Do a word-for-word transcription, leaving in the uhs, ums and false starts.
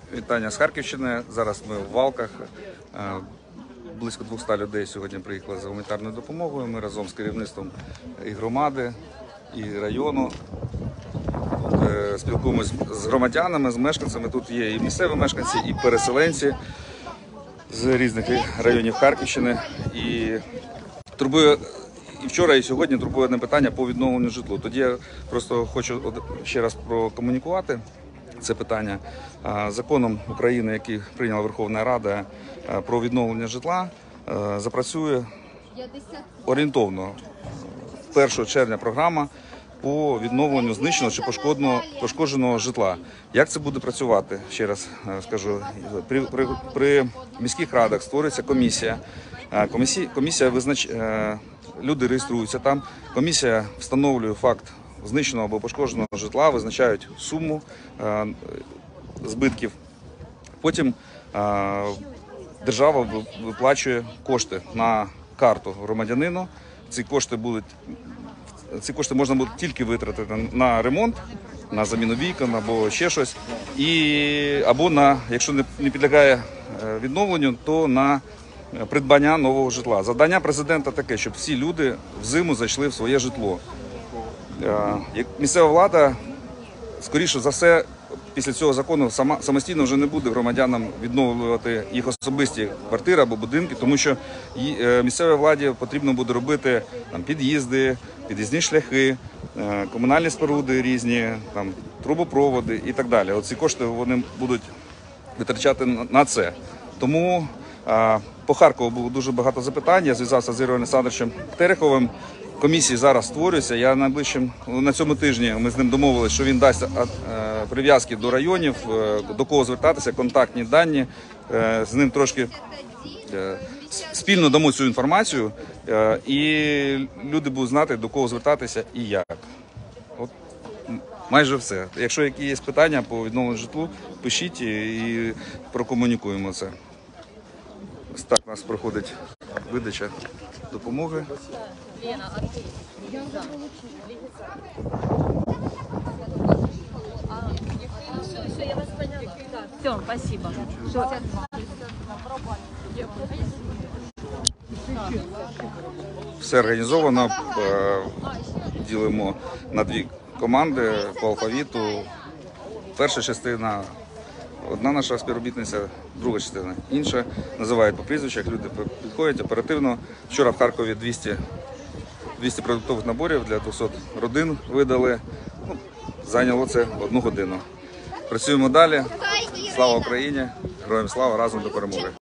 Вітання з Харківщини. Зараз ми в Валках. Близько двохсот людей сьогодні приїхали за гуманітарною допомогою. Ми разом з керівництвом і громади, і району спілкуємося з громадянами, з мешканцями. Тут є і місцеві мешканці, і переселенці з різних районів Харківщини. І турбує і вчора, і сьогодні турбує одне питання по відновленню житлу. Тоді я просто хочу ще раз прокомунікувати це питання. Законом України, який прийняла Верховна Рада про відновлення житла, запрацює орієнтовно першого червня програма по відновленню знищеного чи пошкодженого, пошкодженого житла. Як це буде працювати? Ще раз скажу, при, при, при міських радах створюється комісія. Комісія, комісія визнач... Люди реєструються там, комісія встановлює факт знищеного або пошкодженого житла, визначають суму е, збитків. Потім е, держава виплачує кошти на карту громадянину. Ці кошти будуть, ці кошти можна буде тільки витратити на ремонт, на заміну вікон або ще щось, і або на, якщо не, не підлягає відновленню, то на придбання нового житла. Завдання президента таке, щоб всі люди взиму зайшли в своє житло. Місцева влада, скоріше за все, після цього закону сама, самостійно вже не буде громадянам відновлювати їх особисті квартири або будинки, тому що місцевій владі потрібно буде робити там, під'їзди, під'їзні шляхи, комунальні споруди різні, там, трубопроводи і так далі. Оці кошти вони будуть витрачати на це. Тому а, по Харкову було дуже багато запитань. Я зв'язався з Ігорем Олександровичем Тереховим. Комісії зараз створюються. Я найближчим на цьому тижні ми з ним домовилися, що він дасть прив'язки до районів, до кого звертатися, контактні дані. З ним трошки спільно дамо цю інформацію, і люди будуть знати, до кого звертатися і як. От майже все. Якщо які є питання по відновленню житлу, пишіть і прокомунікуємо це. Ось так у нас проходить видача допомоги. Все, спасибо. Все організовано, ділимо на дві команди по алфавіту. Перша частина – одна наша співробітниця, друга частина – інша. Називають по прізвищах, люди підходять оперативно. Вчора в Харкові двісті, двісті продуктових наборів для двохсот родин видали. Ну, зайняло це одну годину. Працюємо далі. Слава Україні! Героям слава! Разом до перемоги!